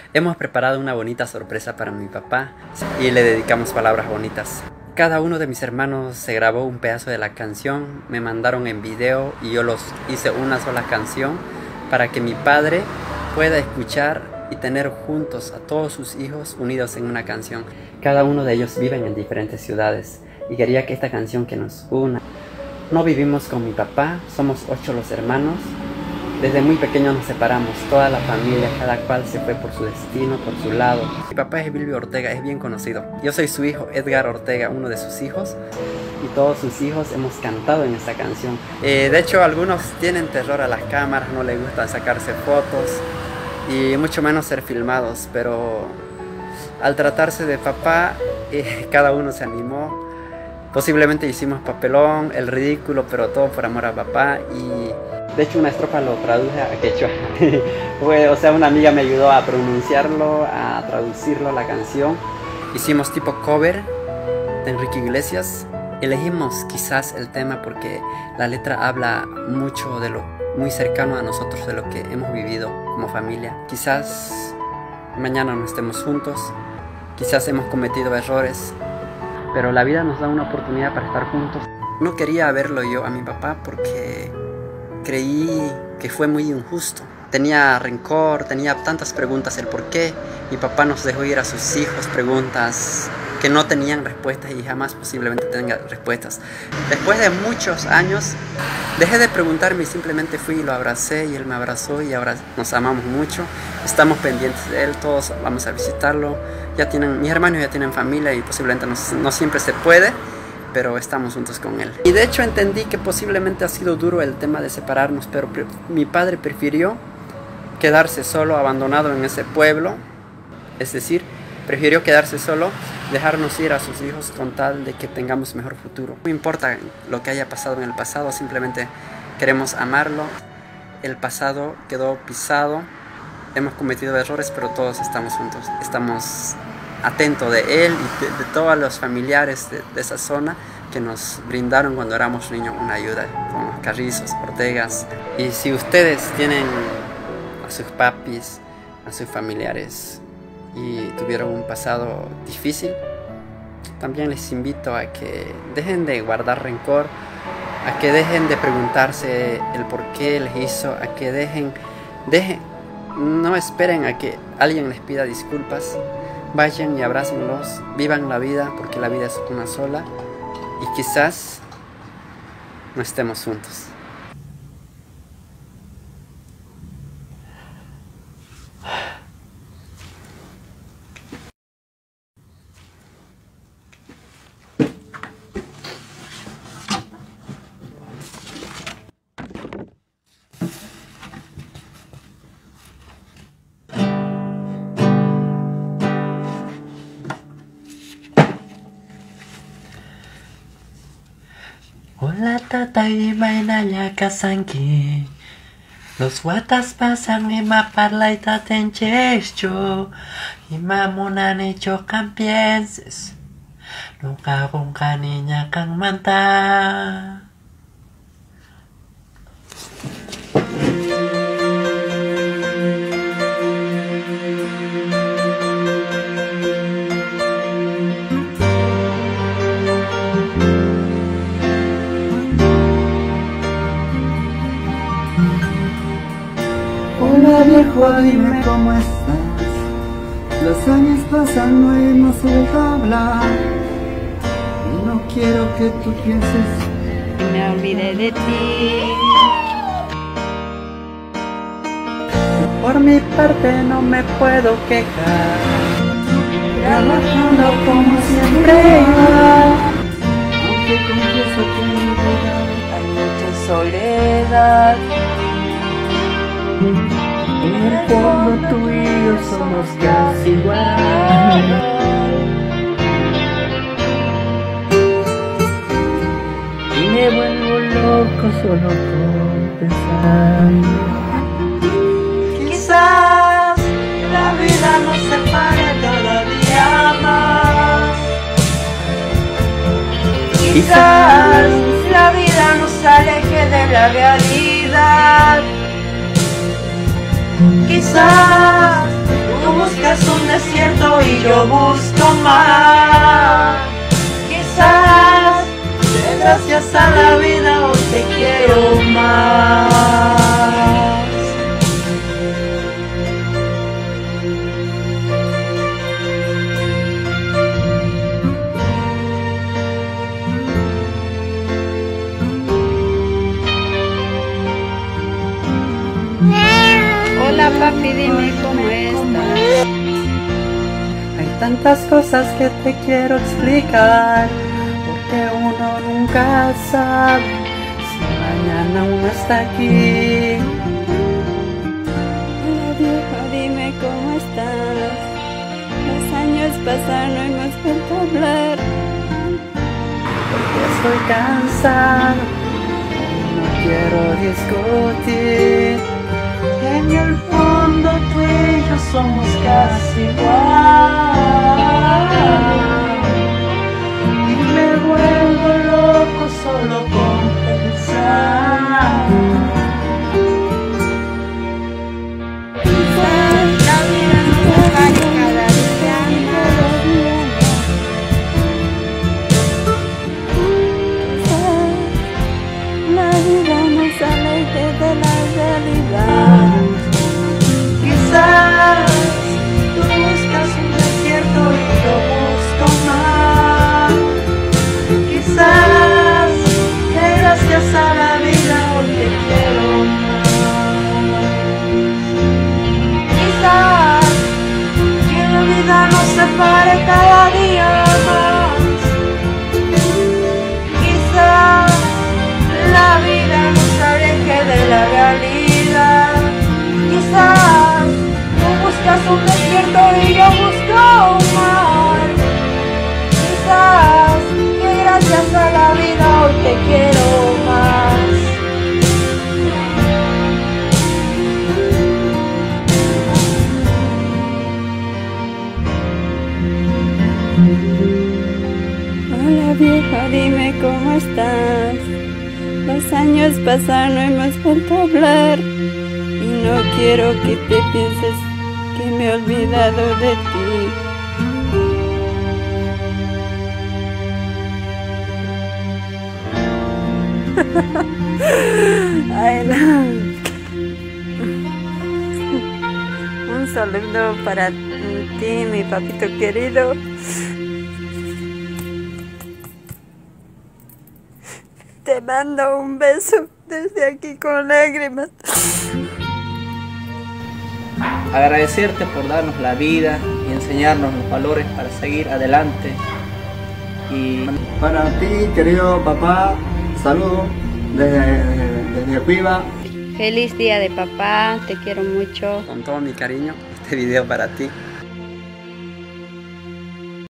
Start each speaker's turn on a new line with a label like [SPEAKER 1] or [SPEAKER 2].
[SPEAKER 1] Hemos preparado una bonita sorpresa para mi papá y le dedicamos palabras bonitas. Cada uno de mis hermanos se grabó un pedazo de la canción, me mandaron en video y yo los hice una sola canción para que mi padre pueda escuchar y tener juntos a todos sus hijos unidos en una canción. Cada uno de ellos viven en diferentes ciudades y quería que esta canción que nos una. No vivimos con mi papá, somos 8 los hermanos. Desde muy pequeños nos separamos, toda la familia, cada cual se fue por su destino, por su lado. Mi papá es Bilbio Ortega, es bien conocido. Yo soy su hijo, Edgar Ortega, uno de sus hijos. Y todos sus hijos hemos cantado en esta canción. De hecho, algunos tienen terror a las cámaras, no les gusta sacarse fotos y mucho menos ser filmados. Pero al tratarse de papá, cada uno se animó. Posiblemente hicimos papelón, el ridículo, pero todo por amor a papá. Y de hecho una estrofa lo traduje a quechua. O sea, una amiga me ayudó a pronunciarlo, a traducirlo, la canción. Hicimos tipo cover de Enrique Iglesias. Elegimos quizás el tema porque la letra habla mucho de lo muy cercano a nosotros, de lo que hemos vivido como familia. Quizás mañana no estemos juntos, quizás hemos cometido errores, pero la vida nos da una oportunidad para estar juntos. No quería verlo yo a mi papá porque creí que fue muy injusto. Tenía rencor, tenía tantas preguntas el por qué. Mi papá nos dejó ir a sus hijos preguntas que no tenían respuestas y jamás posiblemente tengan respuestas. Después de muchos años dejé de preguntarme y simplemente fui y lo abracé y él me abrazó y ahora nos amamos mucho. Estamos pendientes de él, todos vamos a visitarlo. Mis hermanos ya tienen familia y posiblemente no siempre se puede, pero estamos juntos con él. Y de hecho entendí que posiblemente ha sido duro el tema de separarnos, pero mi padre prefirió quedarse solo, abandonado en ese pueblo. Es decir, prefirió quedarse solo, dejarnos ir a sus hijos con tal de que tengamos mejor futuro. No importa lo que haya pasado en el pasado, simplemente queremos amarlo. El pasado quedó pisado, hemos cometido errores, pero todos estamos juntos. Estamos atentos de él y de todos los familiares de esa zona que nos brindaron cuando éramos niños una ayuda, con los Carrizos, Ortegas. Y si ustedes tienen a sus papis, a sus familiares y tuvieron un pasado difícil, también les invito a que dejen de guardar rencor, a que dejen de preguntarse el por qué les hizo, a que no esperen a que alguien les pida disculpas. Vayan y abrácenlos, vivan la vida porque la vida es una sola y quizás no estemos juntos.
[SPEAKER 2] Hola tata y mainanya kasangki. Los watas pasan y maparla y taten checho. Y mamunane chocan pienses. Nunca con caniña kang manta.
[SPEAKER 3] Hola viejo, dime cómo estás. Los años pasan, no hemos vuelto a hablar. Y no quiero que tú pienses
[SPEAKER 4] que me olvidé de ti.
[SPEAKER 2] Por mi parte no me puedo quejar,
[SPEAKER 3] trabajando como siempre igual. Aunque confieso que en mi vida
[SPEAKER 4] hay mucha soledad.
[SPEAKER 3] en el fondo tú y yo somos casi igual. Y me vuelvo loco solo con pensar.
[SPEAKER 4] Quizás la vida nos separe todavía más. Quizás la vida nos aleje de la realidad. Quizás tú buscas y yo busco más. Quizás gracias a la vida hoy te quiero más.
[SPEAKER 5] Hola papi, dime cómo estás.
[SPEAKER 2] Hay tantas cosas que te quiero explicar, porque uno nunca sabe si mañana uno está aquí.
[SPEAKER 5] Hola viejo, dime cómo estás. Los años pasan, no hemos vuelto a hablar.
[SPEAKER 2] Porque estoy cansado, no quiero discutir.
[SPEAKER 4] En el fondo tú y yo somos casi igual. Y me vuelvo loco solo con pensar.
[SPEAKER 5] Quizás la vida nos separe cada día. Quizás la vida nos aleje de la realidad.
[SPEAKER 4] Quizás tú buscas un desierto y yo busco más. Quizás que gracias a la vida hoy te quiero más. Quizás que la vida nos separe cada día más. Quizás la vida nos aleje de la realidad. Quizás tú buscas un desierto y yo busco un mar. Quizás que gracias a la vida hoy te quiero más.
[SPEAKER 5] Hola viejo, dime cómo estás. Los años pasan, no hemos vuelto a hablar. Y no quiero que te pienses que me he olvidado de ti. Ay, no. Un saludo para ti, mi papito querido. Te mando un beso desde aquí con lágrimas.
[SPEAKER 6] Agradecerte por darnos la vida y enseñarnos los valores para seguir adelante. Y
[SPEAKER 3] Para ti, querido papá, saludos desde Piva.
[SPEAKER 5] Feliz día de papá, te quiero mucho.
[SPEAKER 1] Con todo mi cariño, este video para ti.